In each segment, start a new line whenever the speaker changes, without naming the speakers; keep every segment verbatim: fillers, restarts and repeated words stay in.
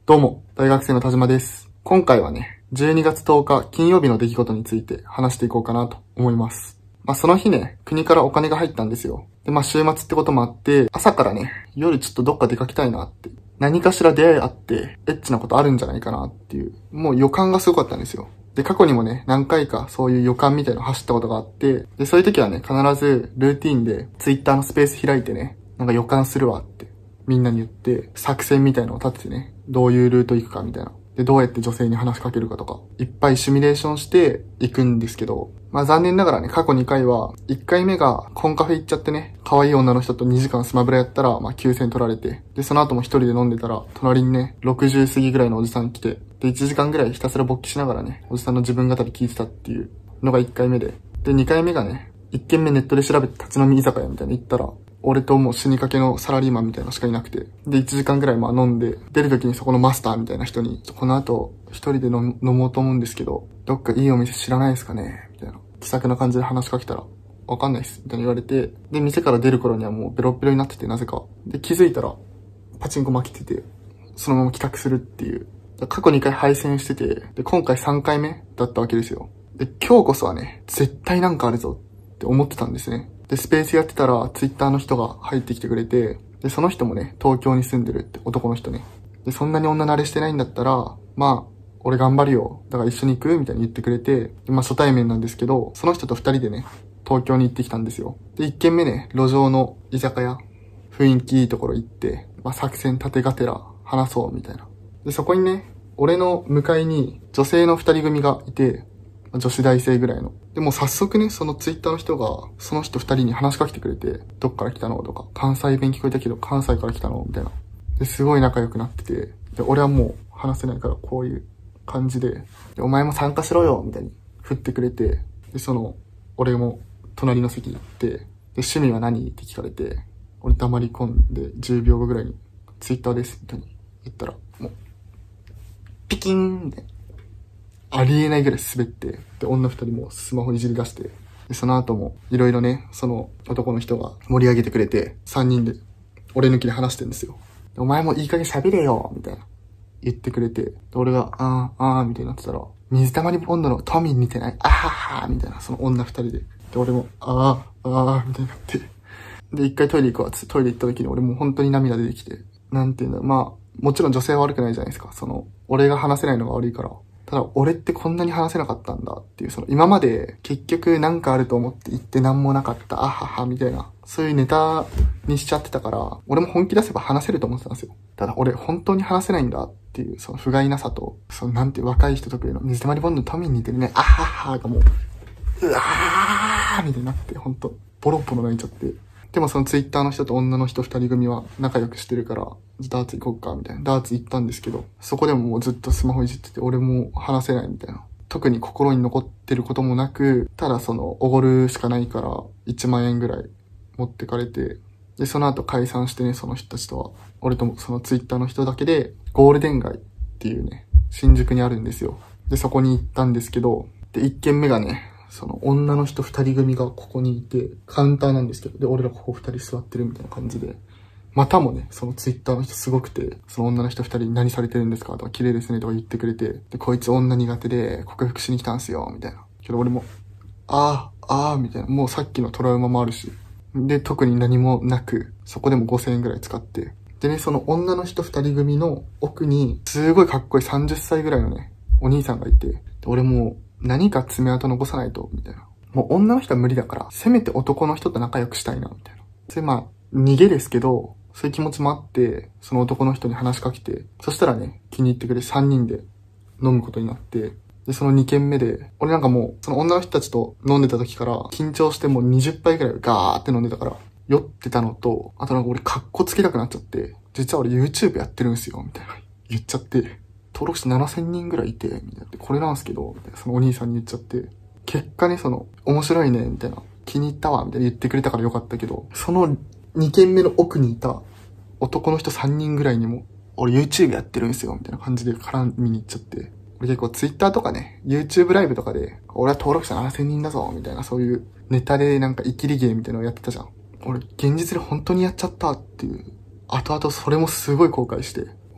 どうも、大学生の田島です。今回はね、じゅうにがつとおか金曜日の出来事について話していこうかなと思います。まあその日ね、国からお金が入ったんですよ。で、まあ週末ってこともあって、朝からね、夜ちょっとどっか出かけたいなって。何かしら出会いあって、エッチなことあるんじゃないかなっていう、もう予感がすごかったんですよ。で、過去にもね、何回かそういう予感みたいなの走ったことがあって、で、そういう時はね、必ずルーティーンで Twitter のスペース開いてね、なんか予感するわって、みんなに言って、作戦みたいなのを立ててね、どういうルート行くかみたいな。で、どうやって女性に話しかけるかとか、いっぱいシミュレーションして行くんですけど、まあ残念ながらね、過去にかいは、いっかいめがコンカフェ行っちゃってね、可愛い女の人とにじかんスマブラやったら、まあきゅうせん取られて、で、その後も一人で飲んでたら、隣にね、ろくじゅう過ぎぐらいのおじさん来て、で、いちじかんぐらいひたすら勃起しながらね、おじさんの自分語り聞いてたっていうのがいっかいめで、で、にかいめがね、いっけんめネットで調べて立ち飲み居酒屋みたいなの行ったら、俺ともう死にかけのサラリーマンみたいなのしかいなくて。で、いちじかんぐらいまあ飲んで、出る時にそこのマスターみたいな人に、この後一人で飲もうと思うんですけど、どっかいいお店知らないですかねみたいな。気さくな感じで話しかけたら、わかんないっす。みたいに言われて、で、店から出る頃にはもうベロッベロになってて、なぜか。で、気づいたら、パチンコ巻きてて、そのまま帰宅するっていう。過去にかい敗戦してて、で、今回さんかいめだったわけですよ。で、今日こそはね、絶対なんかあるぞって思ってたんですね。で、スペースやってたら、ツイッターの人が入ってきてくれて、で、その人もね、東京に住んでるって男の人ね。で、そんなに女慣れしてないんだったら、まあ、俺頑張るよ。だから一緒に行くみたいに言ってくれて、でまあ初対面なんですけど、その人と二人でね、東軒に行ってきたんですよ。で、一軒目ね、路上の居酒屋、雰囲気いいところ行って、まあ作戦立てがてら話そうみたいな。で、そこにね、俺の向かいに女性の二人組がいて、女子大生ぐらいの。でも早速ね、そのツイッターの人が、その人二人に話しかけてくれて、どっから来たのとか、関西弁聞こえたけど、関西から来たのみたいな。で、すごい仲良くなってて、で、俺はもう話せないから、こういう感じで、で、お前も参加しろよみたいに振ってくれて、で、その、俺も隣の席に行って、で、趣味は何って聞かれて、俺黙り込んでじゅうびょうごぐらいに、ツイッターですみたいに言ったら、もう、ピキーンみたいな。ありえないぐらい滑って、で、女二人もスマホいじり出して、で、その後も、いろいろね、その男の人が盛り上げてくれて、三人で、俺抜きで話してんですよ。お前もいい加減喋れよみたいな。言ってくれて、で、俺が、あー、あー、みたいになってたら、水溜りボンドのトミー似てないあははみたいな、その女二人で。で、俺も、あー、あー、みたいになって。で、一回トイレ行くわ、つってトイレ行った時に俺もう本当に涙出てきて、なんていうんだろう、まあ、もちろん女性は悪くないじゃないですか。その、俺が話せないのが悪いから。ただ、俺ってこんなに話せなかったんだっていう、その、今まで結局なんかあると思って言ってなんもなかった、あはは、みたいな、そういうネタにしちゃってたから、俺も本気出せば話せると思ってたんですよ。ただ、俺本当に話せないんだっていう、その、不甲斐なさと、その、なんていう若い人特有の水溜りボンドのトミーに似てるね、あはは、がもう、うわーみたいになって、ほんと、ボロボロ泣いちゃって。でもそのツイッターの人と女の人二人組は仲良くしてるから、ダーツ行こうか、みたいな。ダーツ行ったんですけど、そこでももうずっとスマホいじってて、俺も話せないみたいな。特に心に残ってることもなく、ただその、おごるしかないから、いちまんえんぐらい持ってかれて、で、その後解散してね、その人たちとは。俺ともそのツイッターの人だけで、ゴールデン街っていうね、新宿にあるんですよ。で、そこに行ったんですけど、で、一軒目がね、その女の人二人組がここにいて、カウンターなんですけど、で、俺らここ二人座ってるみたいな感じで、またもね、そのツイッターの人すごくて、その女の人二人に何されてるんですかとか、綺麗ですねとか言ってくれて、で、こいつ女苦手で克服しに来たんすよ、みたいな。けど俺も、あー、あー、みたいな。もうさっきのトラウマもあるし。で、特に何もなく、そこでもごせんえんぐらい使って。でね、その女の人二人組の奥に、すごいかっこいいさんじゅっさいぐらいのね、お兄さんがいて、で俺もう、何か爪痕残さないと、みたいな。もう女の人は無理だから、せめて男の人と仲良くしたいな、みたいな。で、まあ、逃げですけど、そういう気持ちもあって、その男の人に話しかけて、そしたらね、気に入ってくれさんにんで飲むことになって、で、そのにけんめで、俺なんかもう、その女の人たちと飲んでた時から、緊張してもうにじゅっぱいぐらいガーって飲んでたから、酔ってたのと、あとなんか俺カッコつけたくなっちゃって、実は俺 YouTube やってるんすよ、みたいな。言っちゃって、登録者ななせんにんぐらいいて、みたいな。これなんすけど、みたいな。そのお兄さんに言っちゃって、結果ね、その、面白いね、みたいな。気に入ったわ、みたいな言ってくれたからよかったけど、そのにけんめの奥にいた男の人さんにんぐらいにも、俺 YouTube やってるんすよ、みたいな感じで絡みに行っちゃって。俺結構 Twitter とかね、YouTube ライブとかで、俺は登録者ななせんにんだぞ、みたいな、そういうネタでなんかイキリゲーみたいなのをやってたじゃん。俺、現実で本当にやっちゃったっていう、後々それもすごい後悔して、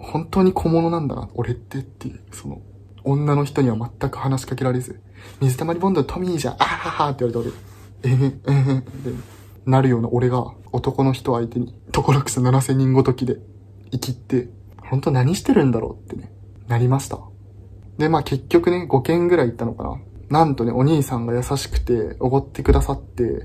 本当に小物なんだな、俺ってっていう、その、女の人には全く話しかけられず、水溜りボンドのトミーじゃん、あははって言われて俺、えへん、えへんってなるような俺が、男の人相手に、登録者ななせんにんごときで、生きって、本当何してるんだろうってね、なりました。で、まあ結局ね、ごけんぐらい行ったのかな。なんとね、お兄さんが優しくて、おごってくださって、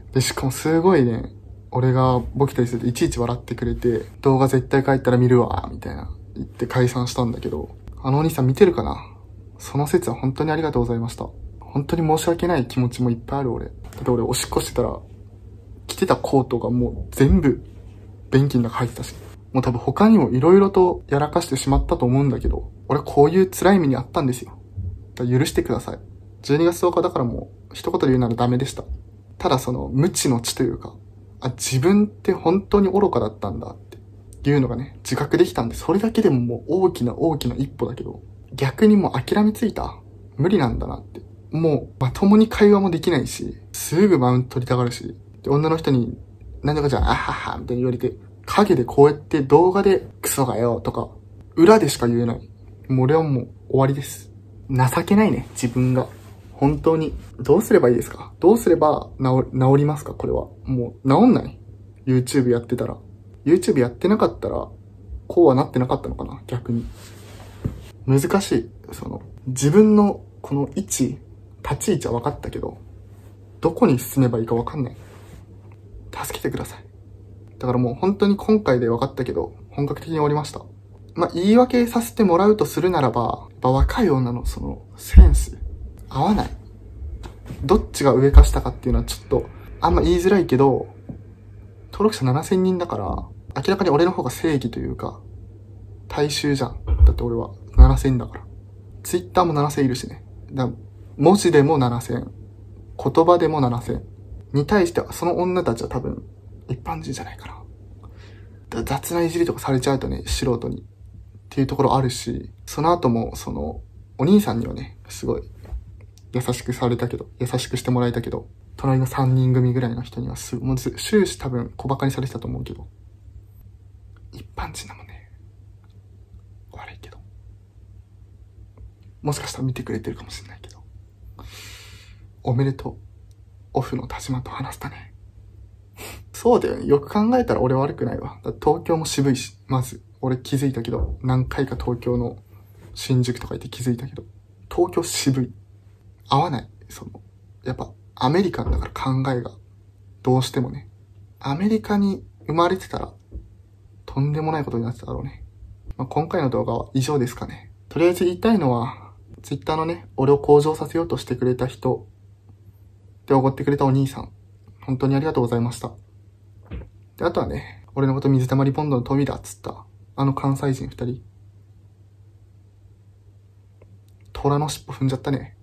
で、しかもすごいね、俺がボケたりするといちいち笑ってくれて、動画絶対帰ったら見るわ、みたいな言って解散したんだけど、あのお兄さん見てるかな？その説は本当にありがとうございました。本当に申し訳ない気持ちもいっぱいある俺。だって俺おしっこしてたら、着てたコートがもう全部、便器の中入ってたし、もう多分他にも色々とやらかしてしまったと思うんだけど、俺こういう辛い目にあったんですよ。だから許してください。じゅうにがつとおかだからもう、一言で言うならダメでした。ただその、無知の知というか、あ、自分って本当に愚かだったんだっていうのがね、自覚できたんで、それだけでももう大きな大きな一歩だけど、逆にもう諦めついた。無理なんだなって。もうまともに会話もできないし、すぐマウント取りたがるし、で女の人に、なんとかじゃん、あはは、みたいに言われて、影でこうやって動画で、クソがよ、とか、裏でしか言えない。もう俺はもう終わりです。情けないね、自分が。本当に。どうすればいいですか？どうすれば治、治りますか？これは。もう治んない？ YouTube やってたら。YouTube やってなかったら、こうはなってなかったのかな？逆に。難しい。その、自分のこの位置、立ち位置は分かったけど、どこに進めばいいか分かんない。助けてください。だからもう本当に今回で分かったけど、本格的に終わりました。まあ、言い訳させてもらうとするならば、やっぱ若い女のその、センス、合わない。どっちが上か下かっていうのはちょっと、あんま言いづらいけど、登録者ななせんにんだから、明らかに俺の方が正義というか、大衆じゃん。だって俺はななせんだから。ツイッターもななせんいるしね。だ文字でもななせん。言葉でもななせん。に対しては、その女たちは多分、一般人じゃないかな。だ雑ないじりとかされちゃうとね、素人に。っていうところあるし、その後も、その、お兄さんにはね、すごい、優しくされたけど、優しくしてもらえたけど、隣のさんにん組ぐらいの人にはす、もう終始多分小馬鹿にされてたと思うけど、一般人だもんね。悪いけど。もしかしたら見てくれてるかもしれないけど。おめでとう。オフの田島と話したね。そうだよね。よく考えたら俺悪くないわ。だ東京も渋いし、まず。俺気づいたけど、何回か東京の新宿とか行って気づいたけど、東京渋い。合わない。その、やっぱアメリカンだから考えが。どうしてもね。アメリカに生まれてたら、とんでもないことになってただろうね。まあ、今回の動画は以上ですかね。とりあえず言いたいのは、Twitter のね、俺を向上させようとしてくれた人、でおごってくれたお兄さん、本当にありがとうございました。で、あとはね、俺のこと水溜りボンドの富だっつった、あの関西人二人。虎の尻尾踏んじゃったね。